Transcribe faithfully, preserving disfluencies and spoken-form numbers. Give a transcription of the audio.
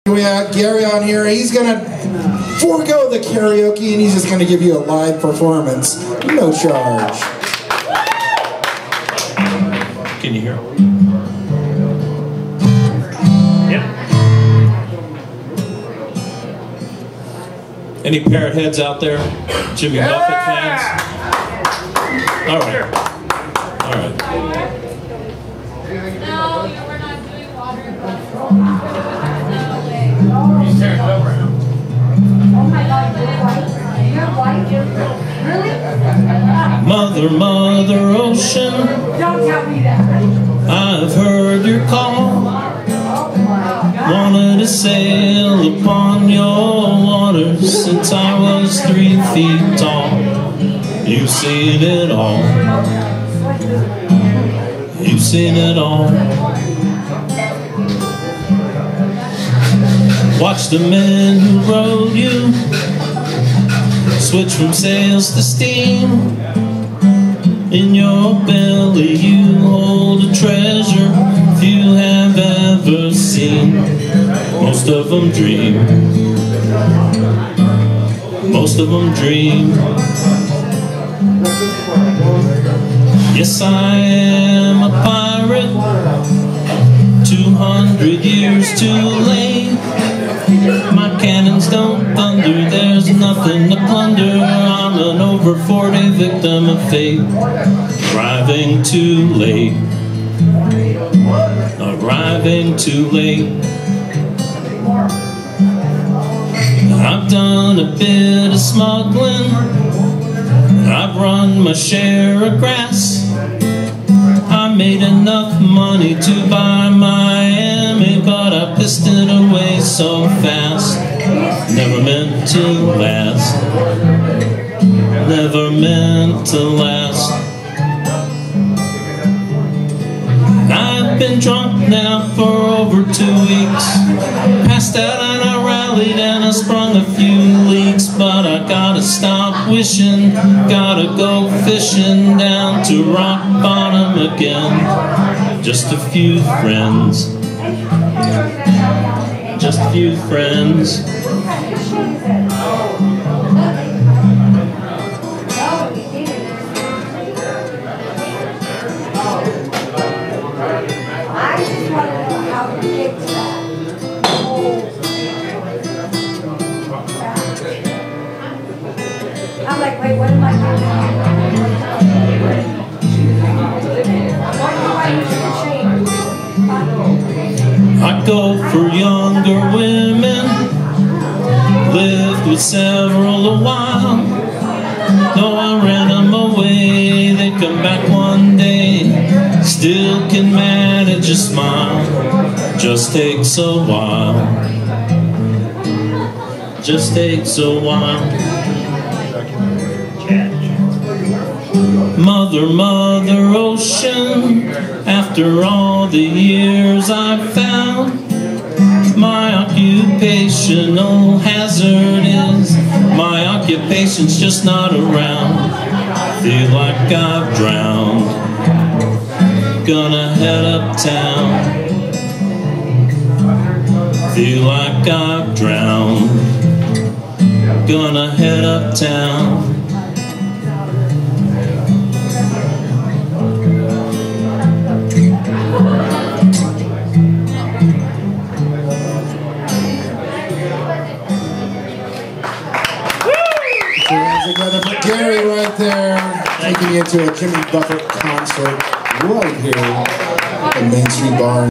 We have Gary on here. He's gonna forego the karaoke and he's just gonna give you a live performance, no charge. Can you hear? Yep. Any parrot heads out there? Jimmy yeah! Buffett fans? All right. All right. No, you were not doing water. He's tearing it over now. Oh my God, you're white. You're white. Really? Mother, Mother Ocean. Don't tell me that. I've heard your call. Oh my God. Wanted to sail upon your waters since I was three feet tall. You've seen it all. You've seen it all. Watch the men who rowed you switch from sails to steam. In your belly you hold a treasure few have ever seen. Most of them dream. Most of them dream. Yes, I am a pirate. Two hundred years too late. My cannons don't thunder, there's nothing to plunder. I'm an over forty victim of fate. Arriving too late. Arriving too late. I've done a bit of smuggling. I've run my share of grass. I made enough money to buy Miami, but I pissed it away so fast. Never meant to last. Never meant to last. I've been drunk now for over two weeks. Passed out and I rallied and I sprung a few leaks. But I gotta stop wishing, gotta go fishing down to rock bottom again. Just a few friends. Just a few friends. I just want to know how to get to that. I'm like, wait, what am I doing? I go for younger women. Lived with several a while. Though I ran them away, they come back one day. Still can manage a smile. Just takes a while. Just takes a while. Mother, Mother Ocean, after all the years I've found, my occupational hazard is my occupation's just not around. Feel like I've drowned. Gonna head uptown. Feel like I've drowned. Gonna head uptown. Together for Gary right there, taking you to a Jimmy Buffett concert right here at Main Street Bar.